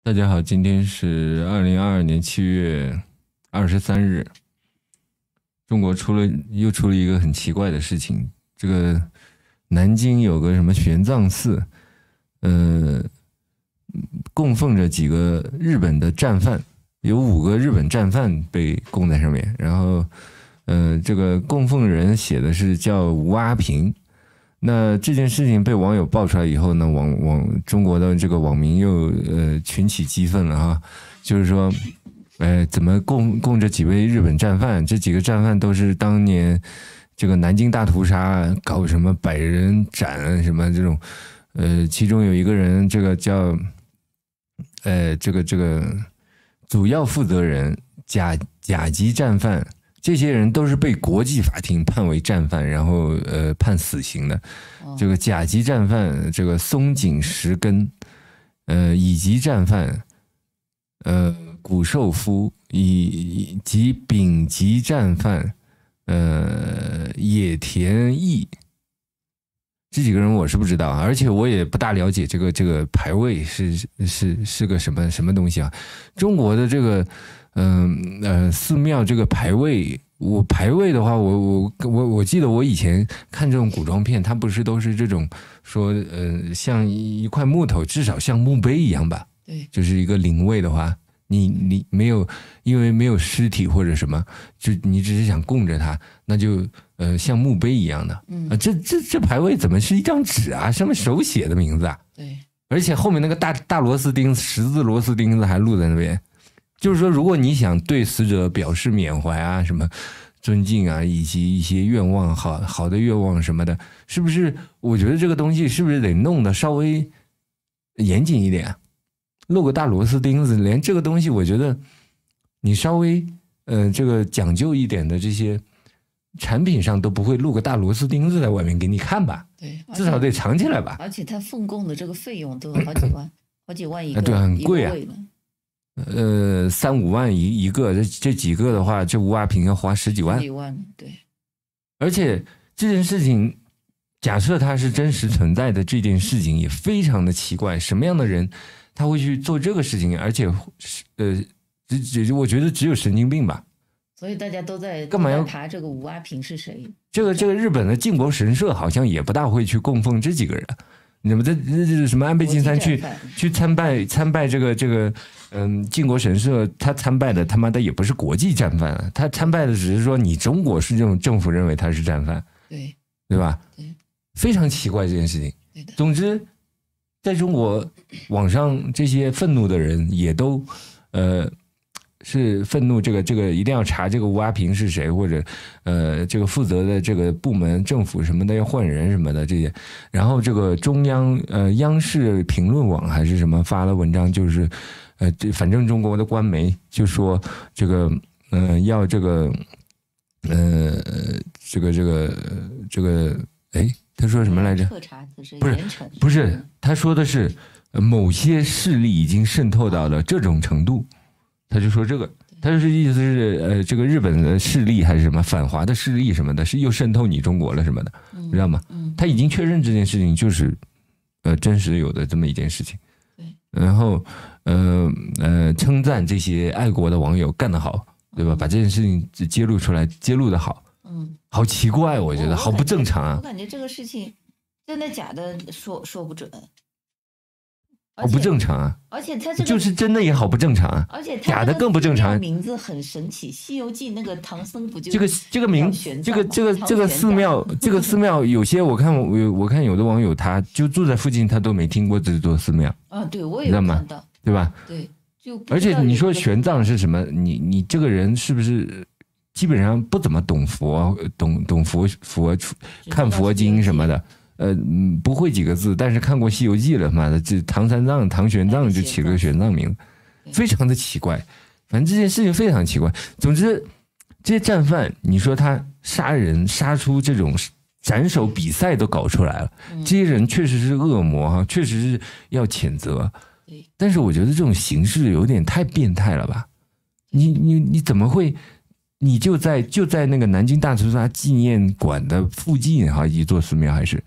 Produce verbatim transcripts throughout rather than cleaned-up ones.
大家好，今天是二零二二年七月二十三日。中国出了又出了一个很奇怪的事情，这个南京有个什么玄奘寺，呃，供奉着几个日本的战犯，有五个日本战犯被供在上面，然后，呃，这个供奉人写的是叫吴阿平。那这件事情被网友爆出来以后呢，网网中国的这个网民又呃群起激愤了哈，就是说，呃，怎么供供这几位日本战犯？这几个战犯都是当年这个南京大屠杀搞什么百人斩什么这种，呃，其中有一个人这个叫，呃，这个这个主要负责人甲甲级战犯。这些人都是被国际法庭判为战犯，然后呃判死刑的。这个甲级战犯，这个松井石根，呃乙级战犯，呃谷寿夫，以及丙级战犯，呃野田义。这几个人我是不知道，而且我也不大了解这个这个牌位是是是个什么什么东西啊？中国的这个。嗯 呃, 呃，寺庙这个牌位，我牌位的话，我我我我记得我以前看这种古装片，它不是都是这种说，呃，像一块木头，至少像墓碑一样吧？ 对， 就是一个灵位的话，你你没有，因为没有尸体或者什么，就你只是想供着它，那就呃像墓碑一样的。嗯，啊，这这这牌位怎么是一张纸啊？上面手写的名字啊？ 对， 而且后面那个大大螺丝钉，十字螺丝钉子还露在那边。就是说，如果你想对死者表示缅怀啊、什么尊敬啊，以及一些愿望、好好的愿望什么的，是不是？我觉得这个东西是不是得弄得稍微严谨一点？露个大螺丝钉子，连这个东西，我觉得你稍微呃这个讲究一点的这些产品上都不会露个大螺丝钉子在外面给你看吧？ 对， 至少得藏起来吧。 而且他奉供的这个费用都有好几万，好几万一个， 对，很贵啊。呃，三五万一一个，这这几个的话，这吴阿平要花十几万。 十几万，对。 而且这件事情，假设它是真实存在的，这件事情也非常的奇怪。什么样的人他会去做这个事情？而且，呃，只只我觉得只有神经病吧。 所以大家都在干嘛要查这个吴阿平是谁？ 这个这个日本的靖国神社好像也不大会去供奉这几个人。你们这这这什么安倍晋三去去参拜参拜这个这个嗯靖国神社，他参拜的他妈的也不是国际战犯啊，他参拜的只是说你中国是这种政府认为他是战犯， 对对吧？ 对， 非常奇怪这件事情。 对的。 总之，在中国网上这些愤怒的人也都呃。是愤怒，这个这个一定要查这个吴阿平是谁，或者呃这个负责的这个部门政府什么的要换人什么的这些，然后这个中央呃央视评论网还是什么发了文章，就是呃这反正中国的官媒就说这个嗯、呃、要这个呃这个这个这个哎他说什么来着？不是不是他说的是某些势力已经渗透到了这种程度。他就说这个，他就是意思是，呃，这个日本的势力还是什么反华的势力什么的，是又渗透你中国了什么的， 嗯、 知道吗？ 嗯， 他已经确认这件事情就是，呃，真实有的这么一件事情。 对。 然后，呃呃，称赞这些爱国的网友干得好，对吧？ 嗯、 把这件事情揭露出来，揭露得好。 嗯。 好奇怪，我觉得好不正常啊！ 我感觉这个事情真的假的说说不准。 好不正常啊！ 而且他这个就是真的也好不正常啊！ 而且假的更不正常。 名字很神奇，《西游记》那个唐僧不就这个这个名这个这个这个寺庙这个寺庙有些我看我我看有的网友他就住在附近，他都没听过这座寺庙啊，对我也看到， 对吧？ 对，就而且你说玄奘是什么？你你这个人是不是基本上不怎么懂佛，懂懂佛佛看佛经什么的？呃，不会几个字，但是看过《西游记》了，妈的，这唐三藏、唐玄奘就起了个玄奘名字，非常的奇怪。反正这件事情非常奇怪。总之，这些战犯，你说他杀人，杀出这种斩首比赛都搞出来了，这些人确实是恶魔哈，确实是要谴责。但是我觉得这种形式有点太变态了吧？你你你怎么会？你就在就在那个南京大屠杀纪念馆的附近哈，一座寺庙还是，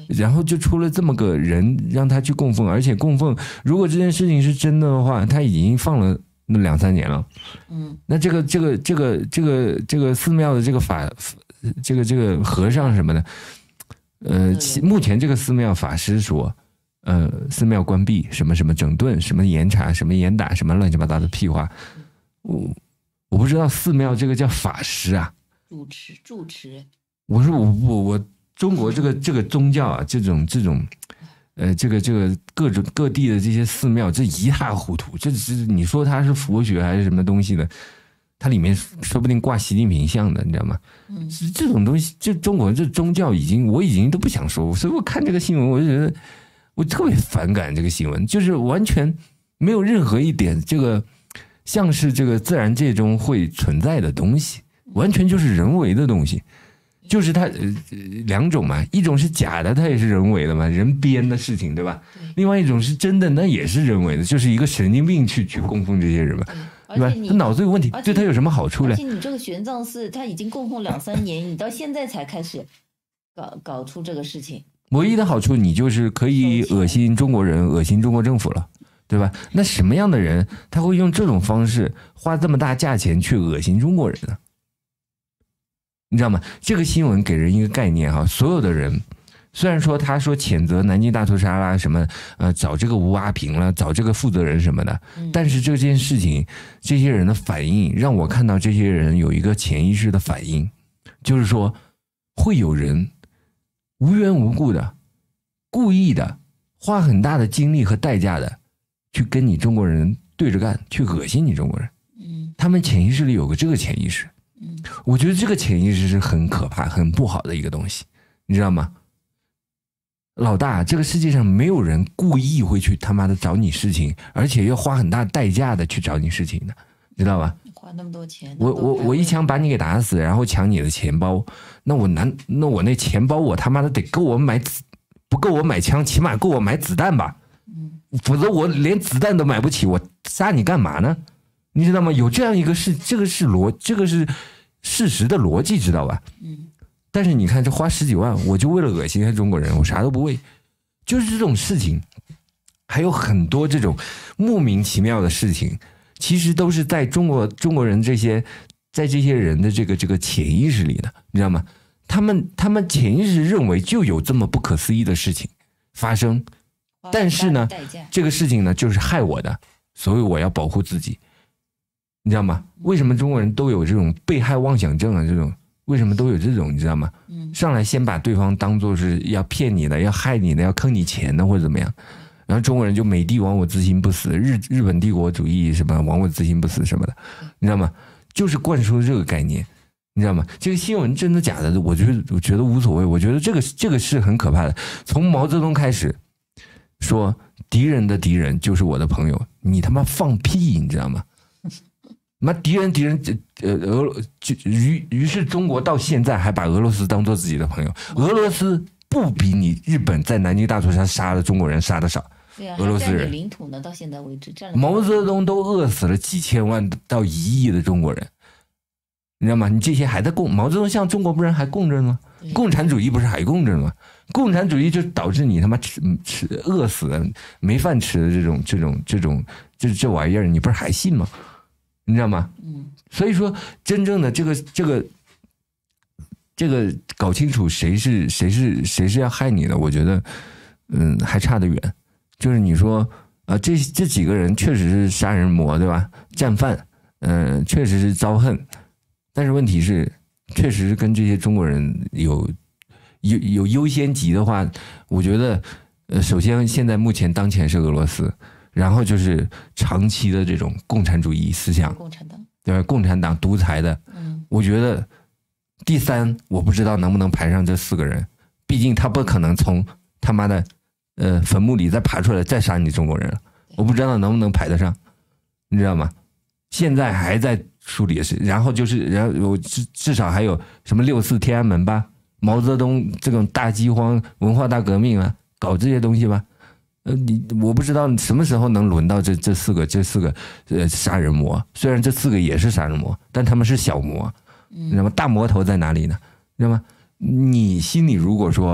然后就出了这么个人让他去供奉，而且供奉如果这件事情是真的的话，他已经放了那两三年了。 嗯， 那这个这个这个这个这个寺庙的这个法这个这个和尚什么的，呃，目前这个寺庙法师说，呃，寺庙关闭，什么什么整顿，什么严查，什么严打，什么乱七八糟的屁话，我我不知道寺庙这个叫法师啊， 主持主持。 我说我我我中国这个这个宗教啊，这种这种，呃，这个这个各种各地的这些寺庙，这一塌糊涂。这是你说它是佛学还是什么东西的？它里面说不定挂习近平像的，你知道吗？ 嗯， 这种东西，这中国这宗教已经，我已经都不想说。所以我看这个新闻，我就觉得我特别反感这个新闻，就是完全没有任何一点这个像是这个自然界中会存在的东西，完全就是人为的东西。就是它、呃、两种嘛，一种是假的，它也是人为的嘛，人编的事情，对吧？对。另外一种是真的，那也是人为的，就是一个神经病去去供奉这些人嘛，对吧？他脑子有问题，对他有什么好处呢？ 而且你这个玄奘寺，他已经供奉两三年，你到现在才开始搞搞出这个事情。 唯一的好处，你就是可以恶心中国人，恶心中国政府了，对吧？那什么样的人他会用这种方式花这么大价钱去恶心中国人呢？你知道吗？这个新闻给人一个概念哈，所有的人虽然说他说谴责南京大屠杀啦，什么呃找这个吴阿平啦，找这个负责人什么的，但是这件事情这些人的反应让我看到这些人有一个潜意识的反应，就是说会有人无缘无故的故意的花很大的精力和代价的去跟你中国人对着干，去恶心你中国人。他们潜意识里有个这个潜意识。我觉得这个潜意识是很可怕很不好的一个东西，你知道吗？老大，这个世界上没有人故意会去他妈的找你事情，而且要花很大代价的去找你事情的，知道吧？ 花那么多钱， 我我我一枪把你给打死，然后抢你的钱包，那我难，那我那钱包我他妈的得够我买子，不够我买枪，起码够我买子弹吧？嗯，否则我连子弹都买不起，我杀你干嘛呢？你知道吗？有这样一个事，这个是逻，这个是事实的逻辑，知道吧？嗯。但是你看，这花十几万，我就为了恶心中国人，我啥都不为，就是这种事情，还有很多这种莫名其妙的事情，其实都是在中国中国人这些在这些人的这个这个潜意识里的，你知道吗？他们他们潜意识认为就有这么不可思议的事情发生，但是呢，这个事情呢就是害我的，所以我要保护自己。你知道吗？为什么中国人都有这种被害妄想症啊？这种为什么都有这种？你知道吗？上来先把对方当作是要骗你的、要害你的、要坑你钱的或者怎么样，然后中国人就美帝亡我之心不死，日日本帝国主义什么亡我之心不死什么的，你知道吗？就是灌输这个概念，你知道吗？这个新闻真的假的？我觉得我觉得无所谓，我觉得这个这个是很可怕的。从毛泽东开始说敌人的敌人就是我的朋友，你他妈放屁，你知道吗？妈敌人敌人呃俄就于于是中国到现在还把俄罗斯当做自己的朋友，俄罗斯不比你日本在南京大屠杀杀的中国人杀的少， 对啊， 俄罗斯人领土呢，到现在为止占了毛泽东都饿死了几千万到一亿的中国人，你知道吗？你这些还在供毛泽东像中国不是还供着吗？共产主义不是还供着吗？共产主义就导致你他妈吃吃饿死了没饭吃的这种这种这种这这玩意儿，你不是还信吗？你知道吗？嗯，所以说真正的这个这个这个搞清楚谁是谁是谁是要害你的，我觉得嗯还差得远。就是你说啊、呃，这这几个人确实是杀人魔，对吧？战犯，嗯、呃，确实是遭恨，但是问题是，确实是跟这些中国人有有有优先级的话，我觉得呃，首先现在目前当前是俄罗斯。然后就是长期的这种共产主义思想， 共产党对吧？共产党独裁的，嗯，我觉得第三我不知道能不能排上这四个人，毕竟他不可能从他妈的呃坟墓里再爬出来再杀你中国人，我不知道能不能排得上，你知道吗？现在还在梳理的是，然后就是然后我至至少还有什么六四天安门吧，毛泽东这种大饥荒、文化大革命啊，搞这些东西吧。呃，你我不知道什么时候能轮到这这四个这四个呃杀人魔，虽然这四个也是杀人魔，但他们是小魔，你知道吗？大魔头在哪里呢？你知道吗？你心里如果说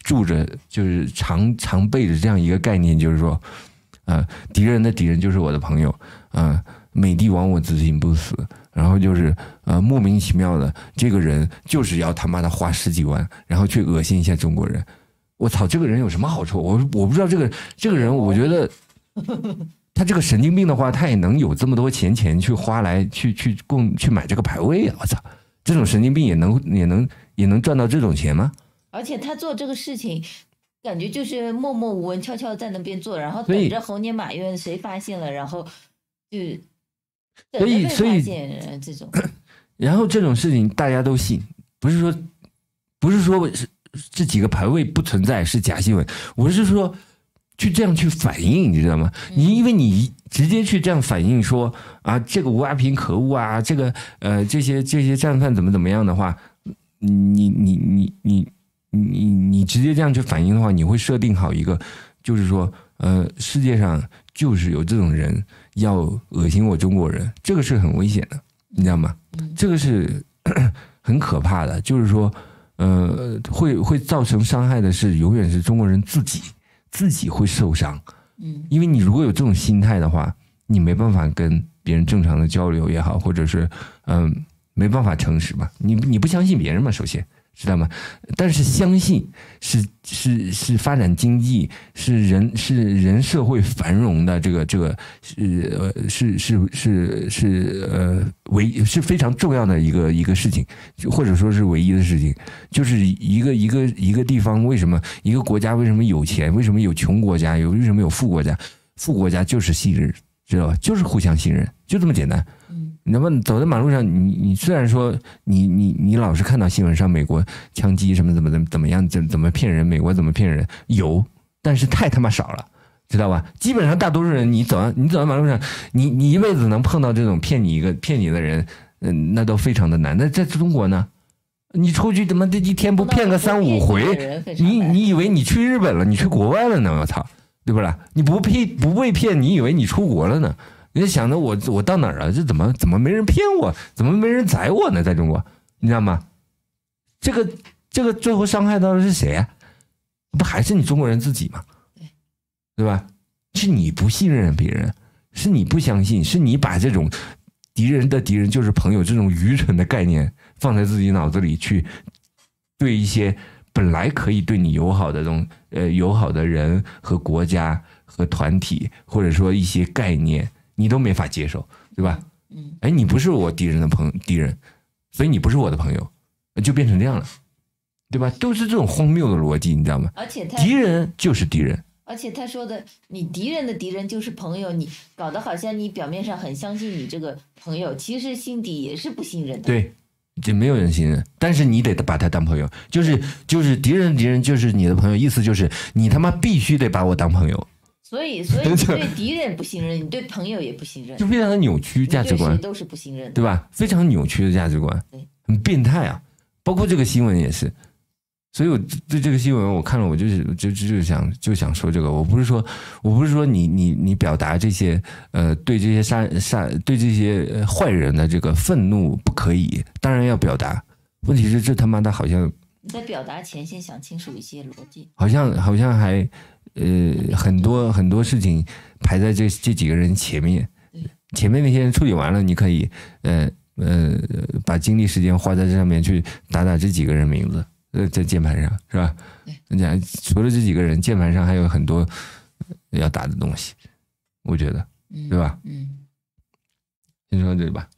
住着，就是常常备着这样一个概念，就是说，啊、呃，敌人的敌人就是我的朋友，啊、呃，美帝亡我自心不死，然后就是呃莫名其妙的这个人就是要他妈的花十几万，然后去恶心一下中国人，我操，这个人有什么好处？我我不知道这个这个人，我觉得他这个神经病的话，他也能有这么多钱钱去花来去去供去买这个牌位啊！我操，这种神经病也能也能也能赚到这种钱吗？ 而且他做这个事情，感觉就是默默无闻，悄悄在那边做，然后等着猴年马月谁发现了，然后就所以所以这种， 然后这种事情大家都信，不是说不是说这几个牌位不存在是假新闻，我是说去这样去反映，你知道吗？你因为你直接去这样反映说啊，这个吴阿平可恶啊，这个呃这些这些战犯怎么怎么样的话，你你你你。你你直接这样去反映的话，你会设定好一个，就是说，呃，世界上就是有这种人要恶心我中国人，这个是很危险的，你知道吗？这个是很可怕的，就是说，呃，会会造成伤害的是永远是中国人自己，自己会受伤。嗯，因为你如果有这种心态的话，你没办法跟别人正常的交流也好，或者是嗯、呃、没办法诚实嘛，你你不相信别人嘛，首先。知道吗？但是相信是是是发展经济，是人是人社会繁荣的这个这个是呃是是是是呃唯是非常重要的一个一个事情，或者说是唯一的事情。就是一个一个一个地方为什么一个国家为什么有钱，为什么有穷国家，有为什么有富国家？富国家就是信任，知道吧？就是互相信任，就这么简单。那么走在马路上，你你虽然说你你你老是看到新闻上美国枪击什么怎么怎么怎么样怎怎么骗人，美国怎么骗人有，但是太他妈少了，知道吧？基本上大多数人，你走在你走在马路上，你你一辈子能碰到这种骗你一个骗你的人，嗯，那都非常的难。那在中国呢，你出去怎么这一天不骗个三五回，你你以为你去日本了，你去国外了呢？我操，对不啦？你不骗不被骗，你以为你出国了呢？你就想着我我到哪儿了？这怎么怎么没人骗我？怎么没人宰我呢？在中国，你知道吗？这个这个最后伤害到的是谁啊？不还是你中国人自己吗？对吧？是你不信任别人，是你不相信，是你把这种敌人的敌人就是朋友这种愚蠢的概念放在自己脑子里去，对一些本来可以对你友好的东呃友好的人和国家和团体，或者说一些概念。你都没法接受，对吧？嗯，哎，你不是我敌人的朋敌人，所以你不是我的朋友，就变成这样了，对吧？都是这种荒谬的逻辑，你知道吗？ 而且他敌人就是敌人， 而且他说的，你敌人的敌人就是朋友，你搞得好像你表面上很相信你这个朋友，其实心底也是不信任的。 对，这没有人信任，但是你得把他当朋友，就是就是敌人敌人就是你的朋友，意思就是你他妈必须得把我当朋友。 所以，所以你对敌人不信任，你对朋友也不信任， 就非常的扭曲价值观， 对谁都是不信任的， 对吧？非常扭曲的价值观，很变态啊！包括这个新闻也是，所以我对这个新闻我看了，我就是就就就想就想说这个，我不是说我不是说你你你表达这些呃对这些杀杀对这些坏人的这个愤怒不可以，当然要表达，问题是这他妈的好像你在表达前先想清楚一些逻辑， 好像好像还。呃，很多很多事情排在这这几个人前面，前面那些人处理完了，你可以呃呃把精力时间花在这上面去打打这几个人名字，呃，在键盘上是吧？你讲除了这几个人，键盘上还有很多要打的东西，我觉得，对吧？嗯，先说到这里吧。